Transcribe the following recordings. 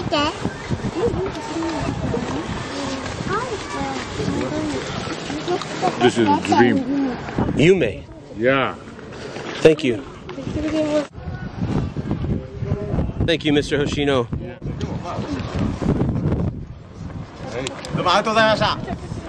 This is a dream. Yume. Yeah. Thank you. Thank you, Mr. Hoshino. どうもありがとうございました。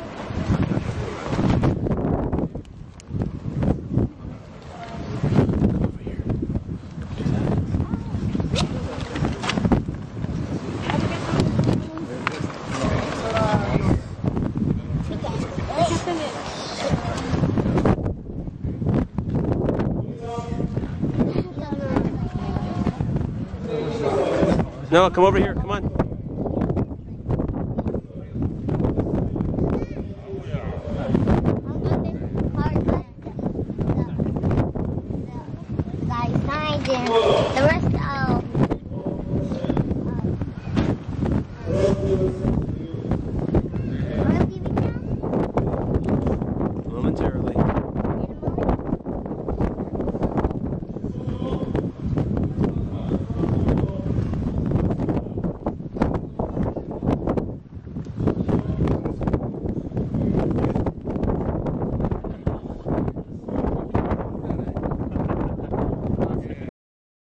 No, come over here. Come on. The rest of